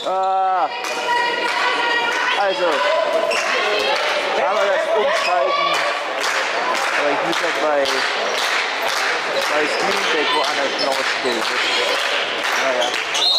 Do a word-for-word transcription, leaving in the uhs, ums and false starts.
Ah, also, kann man das umschalten, aber ich muss ja bei, bei Steam Deck woanders rausgehen. Naja.